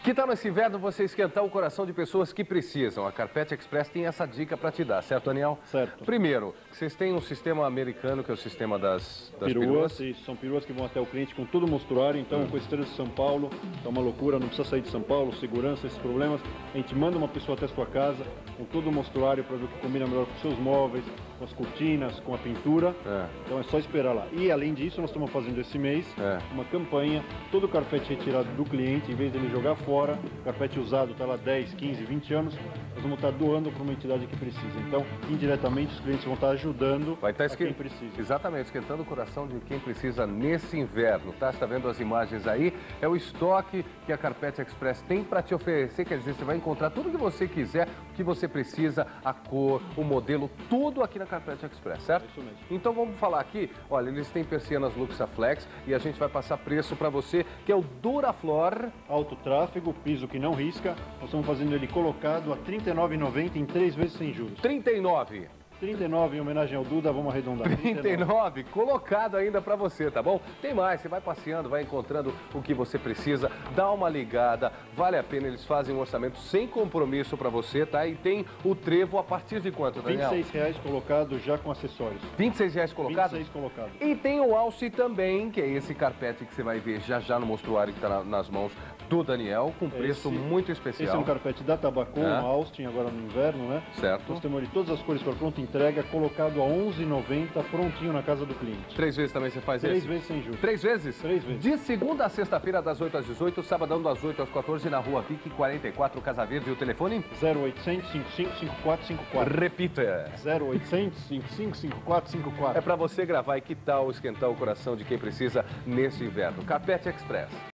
Que tal nesse inverno você esquentar o coração de pessoas que precisam? A Carpete Express tem essa dica para te dar, certo, Daniel? Certo. Primeiro, vocês têm um sistema americano, que é o sistema das Peruas. Isso, são peruas que vão até o cliente com todo o mostruário. Então, com Estrela de São Paulo, tá uma loucura, não precisa sair de São Paulo, segurança, esses problemas. A gente manda uma pessoa até a sua casa com todo o mostruário para ver o que combina melhor com seus móveis, com as cortinas, com a pintura. Então é só esperar lá. E além disso, nós estamos fazendo esse mês uma campanha, todo o carpete retirado do cliente, em vez dele jogar fora, carpete usado está lá 10, 15, 20 anos, nós vamos estar doando para uma entidade que precisa. Então, indiretamente, os clientes vão estar ajudando quem precisa. Exatamente, esquentando o coração de quem precisa nesse inverno, tá? Você está vendo as imagens aí? É o estoque que a Carpete Express tem para te oferecer, quer dizer, você vai encontrar tudo que você quiser, o que você precisa, a cor, o modelo, tudo aqui na Carpete Express, certo? Isso mesmo. Então vamos falar aqui, olha, eles têm persianas Luxaflex e a gente vai passar preço para você, que é o Duraflor. Alto tráfego, piso que não risca, nós estamos fazendo ele colocado a R$ 39,90 em 3 vezes sem juros. 39. 39 em homenagem ao Duda, vamos arredondar. 39, colocado ainda pra você, tá bom? Tem mais, você vai passeando, vai encontrando o que você precisa, dá uma ligada, vale a pena, eles fazem um orçamento sem compromisso pra você, tá? E tem o trevo a partir de quanto, Daniel? R$ 26,00 colocado já com acessórios. R$26,00 colocado? 26 colocado. E tem o alce também, que é esse carpete que você vai ver já já no mostruário que tá nas mãos do Daniel, com preço muito especial. Esse é um carpete da Tabacon, um Austin, agora no inverno, né? Certo. Nós temos ali todas as cores para pronta entrega, colocado a R$ 11,90, prontinho na casa do cliente. 3 vezes também você faz 3 vezes sem juros. 3 vezes? 3 vezes. De segunda a sexta-feira, das 8 às 18, sabadão das 8 às 14, na rua Vic 44, Casa Verde. E o telefone? 0800 55 5454. Repita. 0800 55 5454. É para você gravar e que tal esquentar o coração de quem precisa nesse inverno. Carpete Express.